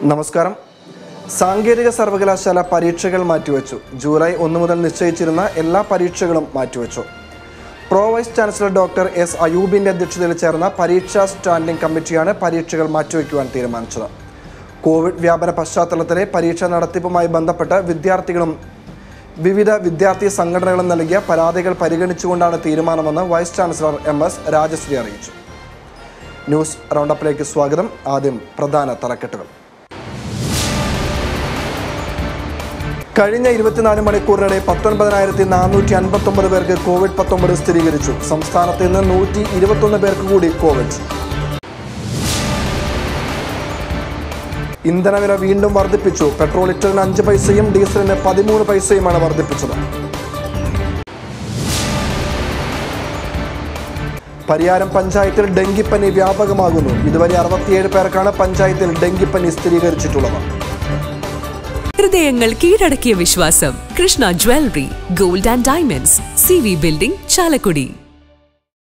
നമസ്കാരം. സാങ്കേതിക സർവകലാശാല പരീക്ഷകൾ മാറ്റിവെച്ചു. ജൂലൈ 1 മുതൽ നിശ്ചയിച്ചിരുന്ന എല്ലാ പരീക്ഷകളും മാറ്റിവെച്ചു. Pro vice chancellor doctor S അയൂബിൻ്റെ അധ്യക്ഷതയിൽ ചേർന്ന പരീക്ഷാ സ്റ്റാൻഡിംഗ് കമ്മിറ്റിയാണ് പരീക്ഷകൾ മാറ്റിവെക്കുവാൻ തീരുമാനിച്ചത്. കോവിഡ് വ്യാപന പശ്ചാത്തലത്തിലെ പരീക്ഷാ നടത്തിപ്പുമായി ബന്ധപ്പെട്ട് വിദ്യാർത്ഥികളും വിവിധ വിദ്യാർത്ഥി സംഘടനകളും നൽകിയ പരാതികൾ പരിഗണിച്ചുകൊണ്ടാണ് തീരുമാനമെന്ന് വൈസ് ചാൻസലർ MS രാജശ്രീ അറിയിച്ചു. ന്യൂസ് റൗണ്ടപ്പിലേക്ക് സ്വാഗതം. ആദ്യം പ്രധാന തലക്കെട്ടുകൾ. കഴിഞ്ഞ 24 മണിക്കൂറിനിടെ 19,459 പേർക്ക് COVID-19 സ്ഥിരീകരിച്ചു. സംസ്ഥാനത്ത് ഇന്ന് 121 പേർക്ക് കൂടി കോവിഡ്. ഇന്ധനവില വീണ്ടും വർദ്ധിപ്പിച്ചു. പെട്രോൾ ലിറ്ററിന് 5 പൈസയും ഡീസലിന് 13 പൈസയുമാണ് വർദ്ധിപ്പിച്ചത്. പരിയാരം പഞ്ചായത്തിൽ ഡെങ്കിപ്പനി വ്യാപകമാകുന്നു. ഇതുവരെ 67 പേർക്കാണ് പഞ്ചായത്തിൽ ഡെങ്കിപ്പനി സ്ഥിരീകരിച്ചിട്ടുള്ളത്. ഹൃദയങ്ങൾ കീഴടക്കിയ വിശ്വാസം. Krishna jewellery, gold and diamonds, CV building, Chalakudy.